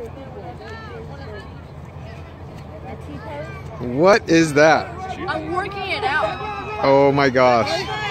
What is that? I'm working it out. Oh my gosh.